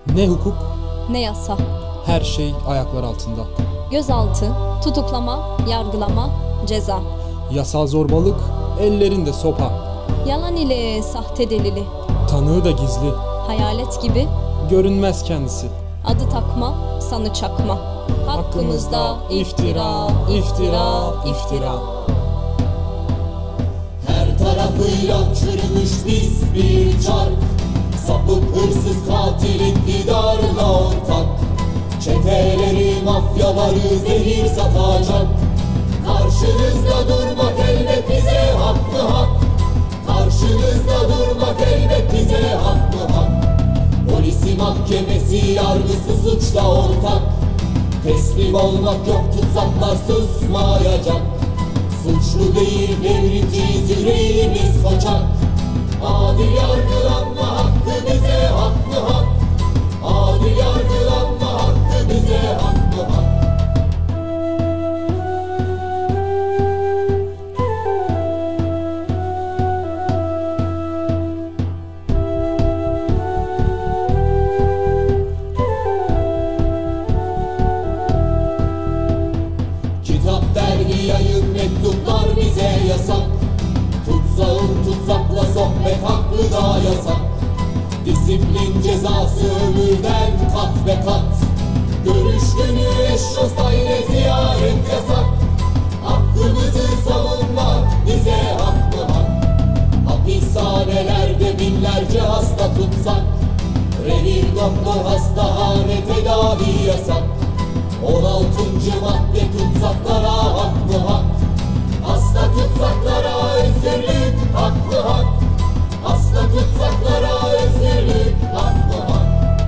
Ne hukuk, ne yasa. her şey ayaklar altında. Gözaltı, tutuklama, yargılama, ceza. Yasal zorbalık, ellerinde sopa. Yalan ile sahte delili. Tanığı da gizli, Hayalet gibi görünmez kendisi. adı takma, sanı çakma. Hakkımızda iftira, iftira, iftira. Her tarafıyla çürümüş pis bir çark. Sapık hırsız katil iktidarına ortak. Çeteleri, mafyaları zehir satacak. Karşınızda durmak elbet bize haklı hak. Karşınızda durmak elbet bize haklı hak. Polisi, mahkemesi, yargısı suçta ortak. Teslim olmak yok, tutsaklar susmayacak. Suçlu değil devrimciyiz, yüreğimiz koçak. Adil yargılanma hakkı bize haklı hak. Adil yargılanma hakkı bize haklı hak. Kitap, dergi, yayın, mektuplar bize yasak. Tutsağın tutsakla sohbet hakkı da yasak. Disiplin cezası ömürden kat be kat. Görüş günü eşrostayla ziyaret yasak. Hakkımızı savunmak bize haklı hak. Hapishanelerde binlerce hasta tutsak. Revir, doktor, hastahane, tedavi yasak. 16. madde tutsaklara haklı hak. Hasta tutsaklara özgürlük haklı hak. Hasta tutsaklara özgürlük haklı hak.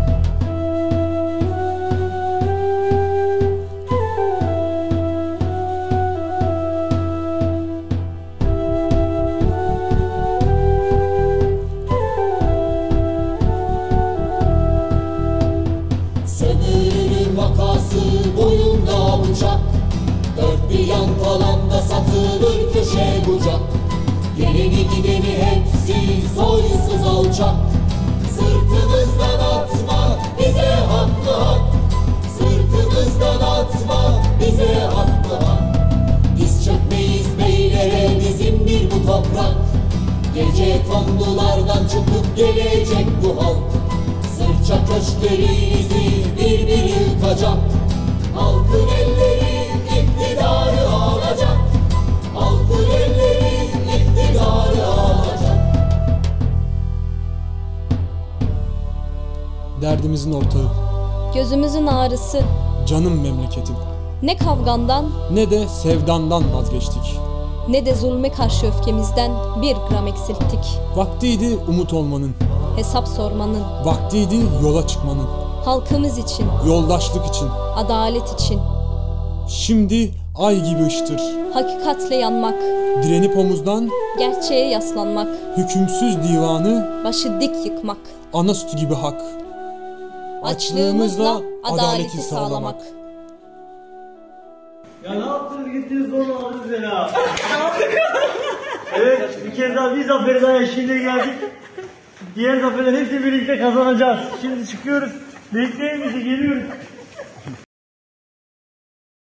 Sömürünün vakası boyunda bıçak. Dört bir yan falanda satılır köşe bucak. Geleni gideni hepsi soysuz alçak. Sırtımızdan atma bize haklı hak. Sırtımızdan atma bize haklı hak. Diz çökmeyiz beylere, bizimdir bu toprak. Gece kondulardan çıkıp gelecek bu halk. Sırça köşklerimizi bir bir yıkacak. Halkın elleri iktidarı alacak. Halkın elleri iktidarı alacak. Derdimizin ortağı, Gözümüzün ağrısı. canım memleketim. Ne kavgandan Ne de sevdandan vazgeçtik. ne de zulme karşı öfkemizden bir gram eksilttik. Vaktiydi umut olmanın, Hesap sormanın, vaktiydi yola çıkmanın. halkımız için, Yoldaşlık için. adalet için. Şimdi ay gibi ıştır. Hakikatle yanmak, Direnip omuzdan gerçeğe yaslanmak, hükümsüz divanı, başı dik yıkmak. ana sütü gibi hak. Açlığımızla adaleti sağlamak. Ya ne yaptınız gittiniz zorlamadınız beni ha. Evet, bir kez daha bir zaferi daha yaşayınca geldik. Diğer zaferleri hepsi birlikte kazanacağız. Şimdi çıkıyoruz. Bekleyin bizi, geliyoruz.